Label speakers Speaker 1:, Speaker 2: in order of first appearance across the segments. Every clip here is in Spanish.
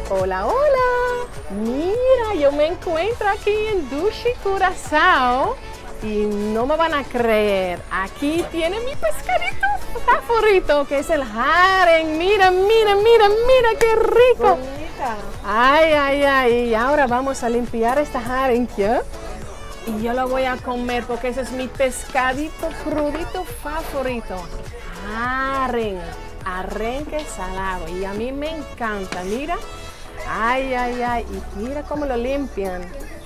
Speaker 1: Hola, hola. Mira, yo me encuentro aquí en Dushi, Curazao. Y no me van a creer, aquí tiene mi pescadito favorito, que es el herring. Mira, mira, mira, mira, qué rico.
Speaker 2: Bonita.
Speaker 1: Ay, ay, ay. Y ahora vamos a limpiar esta herring, ¿ya? Y yo lo voy a comer porque ese es mi pescadito crudito favorito. Herring, arenque salado. Y a mí me encanta, mira. Ay, ay, ay. Y mira cómo lo limpian.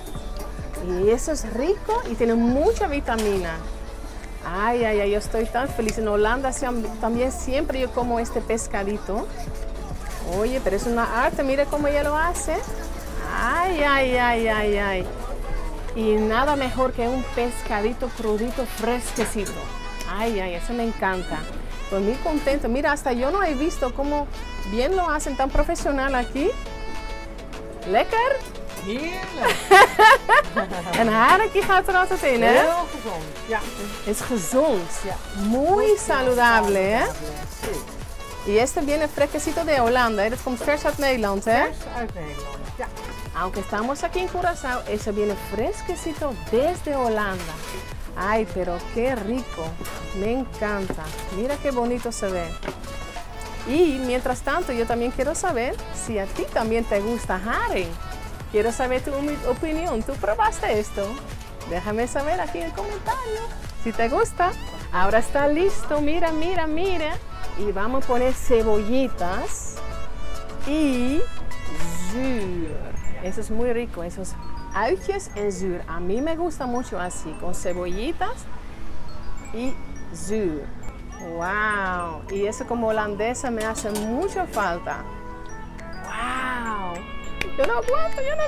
Speaker 1: Y eso es rico y tiene mucha vitamina. Ay, ay, ay, yo estoy tan feliz. En Holanda también siempre yo como este pescadito. Oye, pero es una arte, mire cómo ella lo hace. Ay, ay, ay, ay, ay. Y nada mejor que un pescadito crudito, fresquecito. Ay, ay, eso me encanta. Estoy muy contento. Mira, hasta yo no he visto cómo bien lo hacen tan profesional aquí. Lekker?
Speaker 2: Heerlijk.
Speaker 1: En harenkie gaat er altijd in, hè?
Speaker 2: Heel gezond. Ja.
Speaker 1: Es gezond.
Speaker 2: Ja.
Speaker 1: Muy saludable, ¿eh?
Speaker 2: Sí.
Speaker 1: Y este viene fresquecito de Holanda, ¿eh? Komt vers uit Nederland, ¿eh?
Speaker 2: Vers uit Nederland. Ja.
Speaker 1: Aunque estamos aquí en Curazao, ese viene fresquecito desde Holanda. Ay, pero qué rico. Me encanta. Mira qué bonito se ve. Y mientras tanto, yo también quiero saber si a ti también te gusta herring. Quiero saber tu opinión. ¿Tú probaste esto? Déjame saber aquí en el comentario si te gusta. Ahora está listo. Mira, mira, mira. Y vamos a poner cebollitas y zuur. Eso es muy rico. Esos uitjes en zuur. A mí me gusta mucho así, con cebollitas y zuur. ¡Wow! Y eso como holandesa me hace mucha falta. ¡Wow! Yo no aguanto, yo no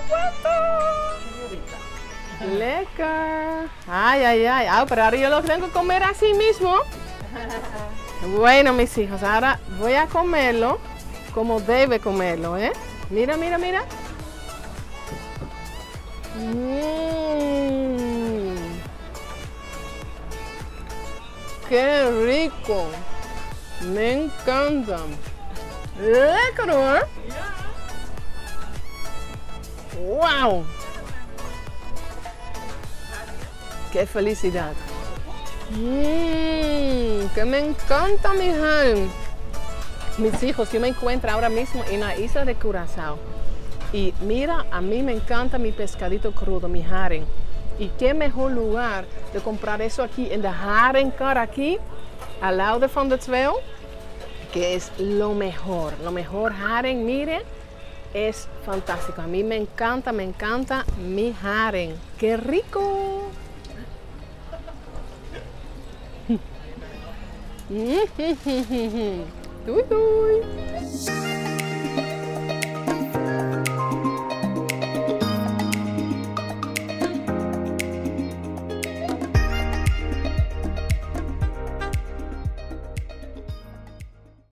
Speaker 1: aguanto. Lecker. Ay, ay, ay. Ah, pero ahora yo lo tengo que comer así mismo. Bueno, mis hijos, ahora voy a comerlo como debe comerlo, ¿eh? Mira, mira, mira. ¡Qué rico! Me encanta. Lekker hoor. ¡Wow! ¡Qué felicidad! ¡Que me encanta mi herring! Mis hijos, yo me encuentro ahora mismo en la isla de Curazao. Y mira, a mí me encanta mi pescadito crudo, mi herring. Y qué mejor lugar de comprar eso aquí en de Haringkar, aquí, al lado de Van der Tweel, que es lo mejor herring, miren. Es fantástico. A mí me encanta mi herring. ¡Qué rico! Doei, doei.